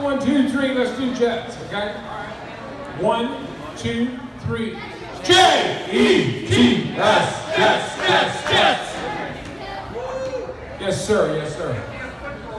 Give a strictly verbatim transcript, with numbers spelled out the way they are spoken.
one, two, three. Let's do Jets, okay? All right. One, two, three. J E T S, Jets, Jets, Jets. Yes, sir. Yes, sir.